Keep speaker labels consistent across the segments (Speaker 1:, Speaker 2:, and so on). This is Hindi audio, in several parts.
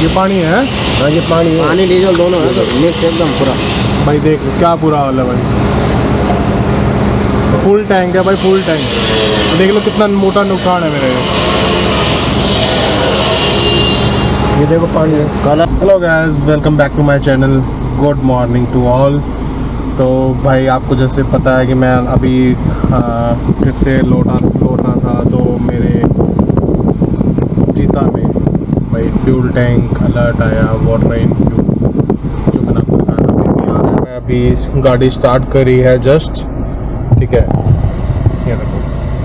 Speaker 1: ये पानी है?
Speaker 2: हाँ ये पानी है, पानी डीजल दोनों है सर, मिक्स एकदम पूरा।
Speaker 1: भाई देख क्या पूरा हाल है भाई, फुल टैंक है भाई, फुल टैंक। देख लो कितना मोटा नुकसान है मेरे।
Speaker 2: ये देखो पानी है काला।
Speaker 1: Hello guys, welcome back to my channel. Good morning to all. तो भाई आपको जैसे पता है कि मैं अभी ट्रिप से लौट रहा था, तो मेरे चीता में भाई फ्यूल टैंक अलर्ट आया, वाटर इन फ्यूल, जो मैंने आपको दिखाया था। अभी भी आ रहा है, मैं अभी गाड़ी स्टार्ट करी है जस्ट, ठीक है, ये देखो।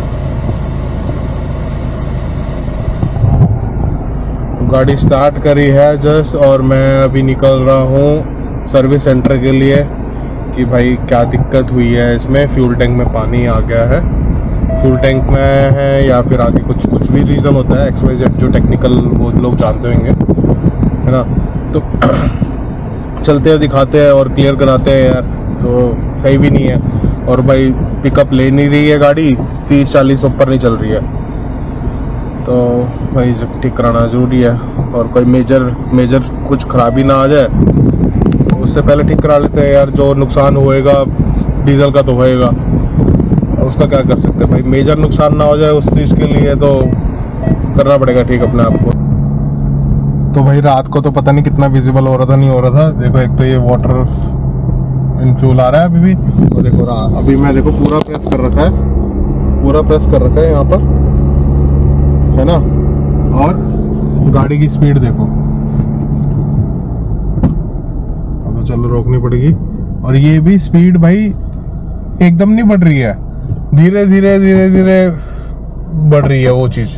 Speaker 1: गाड़ी स्टार्ट करी है जस्ट, और मैं अभी निकल रहा हूँ सर्विस सेंटर के लिए कि भाई क्या दिक्कत हुई है इसमें। फ्यूल टैंक में पानी आ गया है, फ्यूल टैंक में है या फिर आगे कुछ भी रीज़न होता है, XYZ जो टेक्निकल वो लोग जानते होंगे, है ना। तो चलते हैं, दिखाते हैं और क्लियर कराते हैं यार, तो सही भी नहीं है। और भाई पिकअप ले नहीं रही है गाड़ी, 30-40 ऊपर नहीं चल रही है, तो भाई ठीक कराना ज़रूरी है। और कोई मेजर कुछ खराबी ना आ जाए, तो उससे पहले ठीक करा लेते हैं यार। जो नुकसान होएगा डीजल का तो होएगा, उसका क्या कर सकते हैं भाई। मेजर नुकसान ना हो जाए उस चीज़ के लिए तो करना पड़ेगा ठीक अपने आप को। तो भाई रात को तो पता नहीं कितना विजिबल हो रहा था, नहीं हो रहा था। देखो एक तो ये वाटर इन फ्यूल आ रहा है अभी भी, तो देखो अभी मैं देखो पूरा प्रेस कर रखा है, पूरा प्रेस कर रखा है यहाँ पर, है ना। और गाड़ी की स्पीड देखो, अब तो चलो रोकनी पड़ेगी। और ये भी स्पीड भाई एकदम नहीं बढ़ रही है, धीरे धीरे बढ़ रही है वो चीज।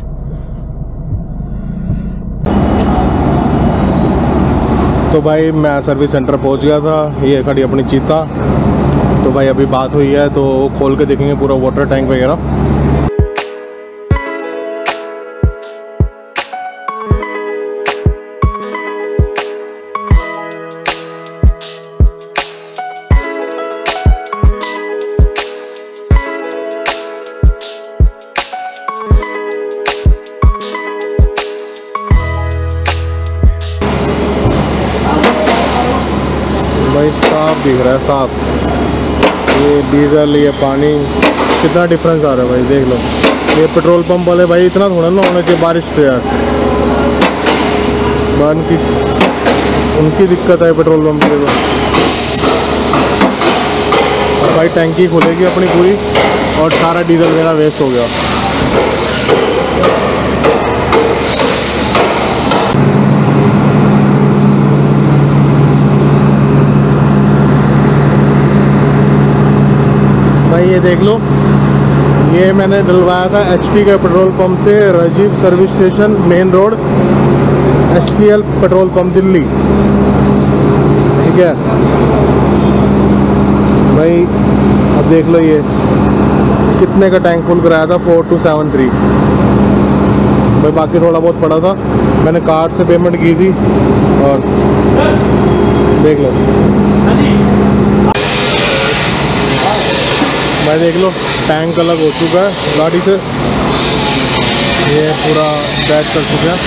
Speaker 1: तो भाई मैं सर्विस सेंटर पहुंच गया था, ये खड़ी अपनी चीता। तो भाई अभी बात हुई है तो खोल के देखेंगे पूरा वाटर टैंक वगैरह। भाई साफ दिख रहा है, साफ। ये डीजल, ये पानी, कितना डिफरेंस आ रहा है भाई, देख लो। ये पेट्रोल पंप वाले भाई इतना थोड़ा ना होना चाहिए बारिश से यार, उनकी दिक्कत है पेट्रोल पंप के। तो भाई टैंकी खुलेगी अपनी पूरी और सारा डीजल मेरा वेस्ट हो गया। भाई ये देख लो, ये मैंने डलवाया था HP के पेट्रोल पंप से, Rajiv service station, main road, SPL petrol pump Delhi, ठीक है भाई। अब देख लो ये कितने का टैंक फुल कराया था, 4273 भाई। बाकी थोड़ा बहुत पड़ा था, मैंने कार्ड से पेमेंट की थी। और देख लो भाई, देख लो टैंक अलग हो चुका है गाड़ी से, ये पूरा बैच कर चुके हैं।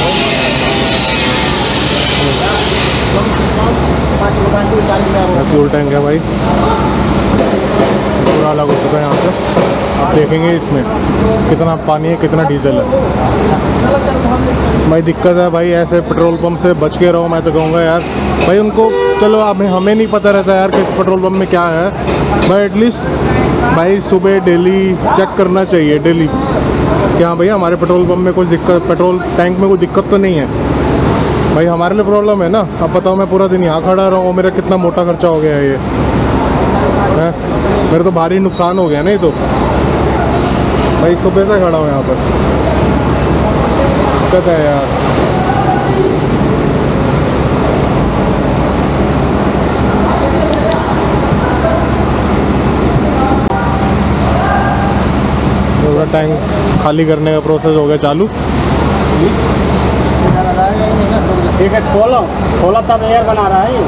Speaker 1: फ्यूल टैंक है भाई, पूरा अलग हो चुका है यहाँ से। आप देखेंगे इसमें कितना पानी है, कितना डीजल है भाई। दिक्कत है भाई, ऐसे पेट्रोल पंप से बच के रहो, मैं तो कहूँगा यार भाई उनको। चलो हमें नहीं पता रहता यार कि इस पेट्रोल पंप में क्या है, भाई एटलीस्ट भाई सुबह डेली चेक करना चाहिए, डेली कि हाँ भैया हमारे पेट्रोल पंप में कुछ दिक्कत, पेट्रोल टैंक में कोई दिक्कत तो नहीं है भाई। हमारे लिए प्रॉब्लम है ना। अब बताओ मैं पूरा दिन यहाँ खड़ा रहा हूँ, मेरा कितना मोटा खर्चा हो गया है ये है, मेरा तो भारी नुकसान हो गया ना ये तो भाई। सुबह से खड़ा हूँ यहाँ पर, दिक्कत है यार। टैंक खाली करने का प्रोसेस हो गया चालू।
Speaker 2: ठीक है, खोलो तब एयर बना रहा है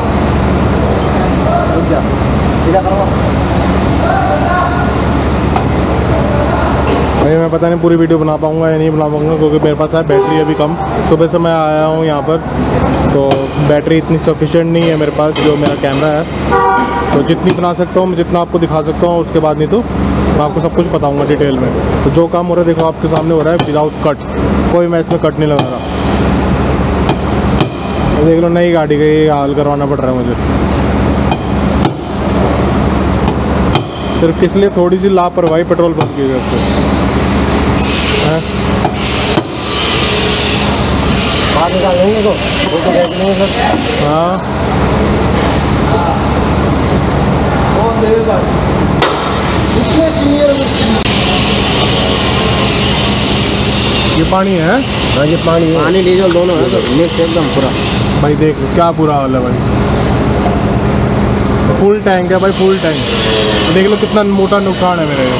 Speaker 1: भाई मैं पता नहीं पूरी वीडियो बना पाऊँगा या नहीं बना पाऊँगा, क्योंकि मेरे पास है बैटरी अभी कम। सुबह से मैं आया हूँ यहाँ पर, तो बैटरी इतनी सफिशिएंट नहीं है मेरे पास, जो मेरा कैमरा है। तो जितनी बना सकता हूँ मैं, जितना आपको दिखा सकता हूँ, उसके बाद नहीं तो मैं आपको सब कुछ बताऊँगा डिटेल में। तो जो काम हो रहा है देखो आपके सामने हो रहा है विदाउट कट, कोई मैं इसमें कट नहीं लगा रहा। तो देख लो नई गाड़ी का ये हाल करवाना पड़ रहा है मुझे, सिर्फ किस लिए? थोड़ी सी लापरवाही पेट्रोल पंप की वजह से।
Speaker 2: बाहर निकाल लेंगे तो फोटो देख लेंगे सर।
Speaker 1: हाँ ये पानी है?
Speaker 2: हाँ ये पानी डीजल दोनों है सर, मिक्स एकदम पूरा।
Speaker 1: भाई देख क्या बुरा हाल है भाई, फुल टैंक है भाई, फुल टैंक। देख लो कितना मोटा नुकसान है मेरे।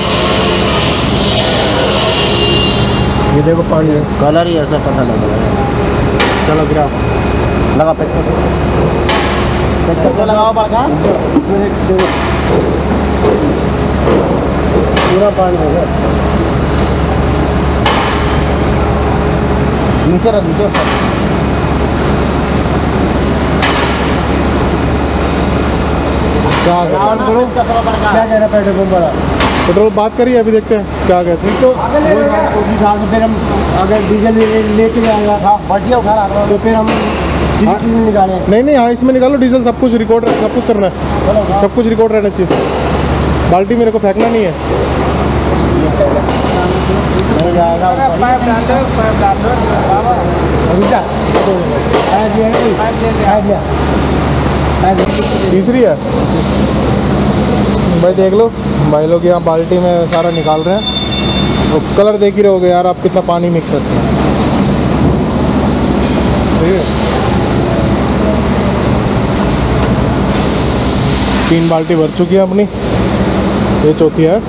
Speaker 2: ये देखो पानी है, कलर ही ऐसा पता लग रहा है। चलो गिरा लगा पेट्रोल लगाओ बाका पूरा पानी है नीचे रख नीचे
Speaker 1: क्या कह रहा पेट्रोल पंप वाला? पेट्रोल बात करिए, अभी देखते हैं क्या कहते हैं। तो
Speaker 2: उस हिसाब से फिर हम अगर डीजल लेके जाएगा बढ़िया उठा रहा तो फिर हम चीज़ निकालें।
Speaker 1: नहीं हाँ इसमें निकालो डीजल, सब कुछ रिकॉर्ड, सब कुछ करना है, सब कुछ रिकॉर्ड रहना चाहिए। बाल्टी मेरे को फेंकना नहीं है।
Speaker 2: नहीं जाएगा
Speaker 1: तीसरी है भाई, देख लो भाई लोग यहाँ बाल्टी में सारा निकाल रहे हैं। तो कलर देख ही रहोगे यार आप कितना पानी मिक्स है। ठीक है 3 बाल्टी भर चुकी है अपनी, ये चौथी है।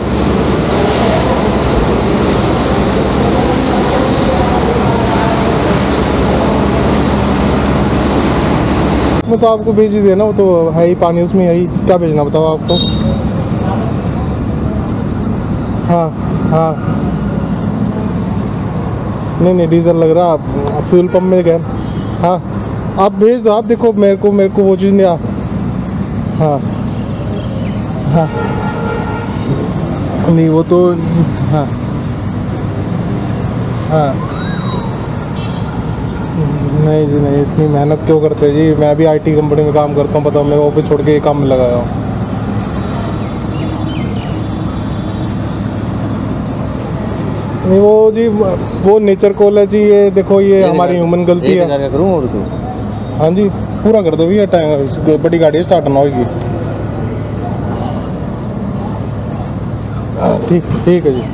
Speaker 1: मैं तो आपको भेज ही देना, वो तो है ही पानी उसमें, यही क्या भेजना बताओ आपको। हाँ हाँ नहीं डीजल लग रहा, आप फ्यूल पंप में गए। हाँ आप भेज दो, आप देखो मेरे को वो चीज़ नहीं। हाँ हाँ नहीं वो तो हाँ हाँ नहीं जी नहीं, इतनी मेहनत क्यों करते जी? मैं भी आईटी कंपनी में काम करता हूँ, बताओ मैं ऑफिस छोड़ के ये काम में लगाया हूँ। नहीं वो जी वो नेचर कॉल है जी, ये देखो ये हमारी ह्यूमन गलती है।
Speaker 2: और
Speaker 1: हाँ जी पूरा कर दो भैया, टाइम बड़ी गाड़ी है, स्टार्ट ना होगी। ठीक ठीक है जी।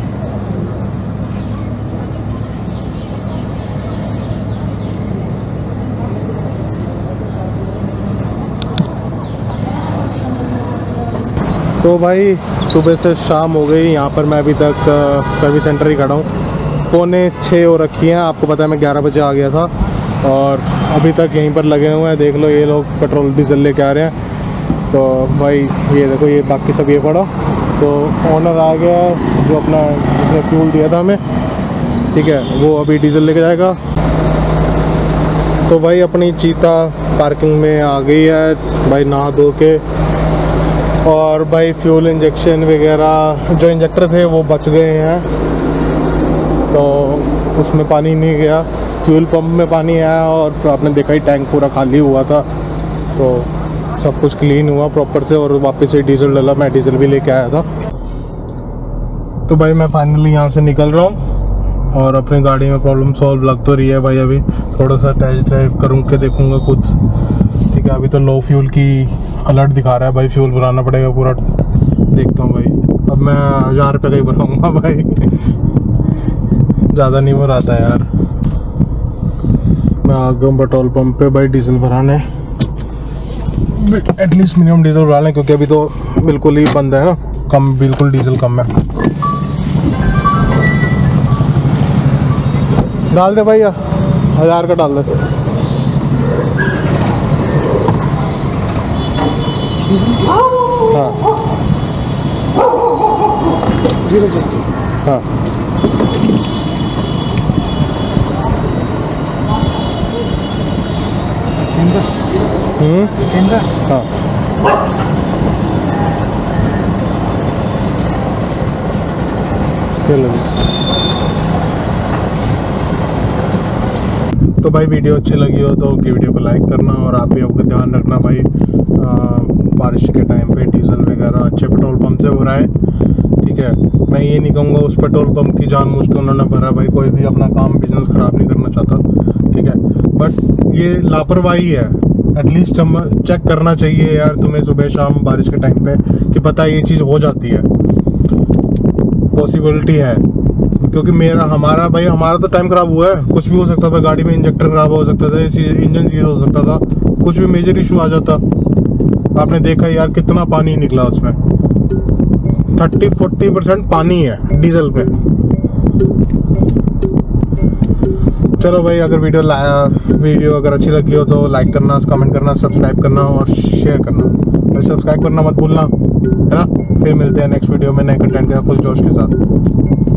Speaker 1: तो भाई सुबह से शाम हो गई, यहाँ पर मैं अभी तक सर्विस सेंटर ही खड़ा हूँ। 5:45 हो रखी हैं, आपको पता है मैं 11 बजे आ गया था और अभी तक यहीं पर लगे हुए हैं। देख लो ये लोग पेट्रोल डीजल लेके आ रहे हैं। तो भाई ये देखो ये बाकी सब ये पड़ा, तो ओनर आ गया जो अपना जिसने फ्यूल दिया था हमें, ठीक है, वो अभी डीजल लेके जाएगा। तो भाई अपनी चीता पार्किंग में आ गई है भाई, नहा धो के। और भाई फ्यूल इंजेक्शन वगैरह जो इंजेक्टर थे वो बच गए हैं, तो उसमें पानी नहीं गया। फ्यूल पंप में पानी आया और आपने देखा ही टैंक पूरा खाली हुआ था, तो सब कुछ क्लीन हुआ प्रॉपर से और वापस से डीजल डाला। मैं डीजल भी लेके आया था। तो भाई मैं फाइनली यहाँ से निकल रहा हूँ और अपनी गाड़ी में प्रॉब्लम सॉल्व लग तो रही है भाई। अभी थोड़ा सा टेस्ट ड्राइव करूँ के देखूँगा कुछ, ठीक है। अभी तो लो फ्यूल की अलर्ट दिखा रहा है भाई, फ्यूल भराना पड़ेगा पूरा। देखता हूँ भाई, अब मैं 1000 रुपये का ही भराऊँगा भाई, ज़्यादा नहीं भराता यार। मैं आ गया हूँ पेट्रोल पंप पे भाई डीजल भराने, एटलीस्ट मिनिमम डीजल भरा लें, क्योंकि अभी तो बिल्कुल ही बंद है ना, कम बिल्कुल डीजल कम है। डाल दे भैया, 1000 का डाल दे। हाँ हाँ हाँ चलो। तो भाई वीडियो अच्छी लगी हो तो वीडियो को लाइक करना, और आप भी आपका ध्यान रखना भाई। बारिश के टाइम पे डीजल वगैरह अच्छे पेट्रोल पंप से भरा है, ठीक है। मैं ये नहीं कहूँगा उस पेट्रोल पंप की जानबूझ के उन्होंने भरा, भाई कोई भी अपना काम बिजनेस ख़राब नहीं करना चाहता, ठीक है। बट ये लापरवाही है, एटलीस्ट चेक करना चाहिए यार तुम्हें सुबह शाम बारिश के टाइम पे कि पता ये चीज़ हो जाती है, पॉसिबिलिटी है। क्योंकि हमारा तो टाइम खराब हुआ है, कुछ भी हो सकता था, गाड़ी में इंजेक्टर खराब हो सकता था, इंजन सीज हो सकता था, कुछ भी मेजर इशू आ जाता। आपने देखा यार कितना पानी निकला उसमें, 30-40% पानी है डीजल पे। चलो भाई, अगर वीडियो अगर अच्छी लगी हो तो लाइक करना, कमेंट करना, सब्सक्राइब करना और शेयर करना। सब्सक्राइब करना मत भूलना, है ना। फिर मिलते हैं नेक्स्ट वीडियो में नए कंटेंट के फुल जोश के साथ।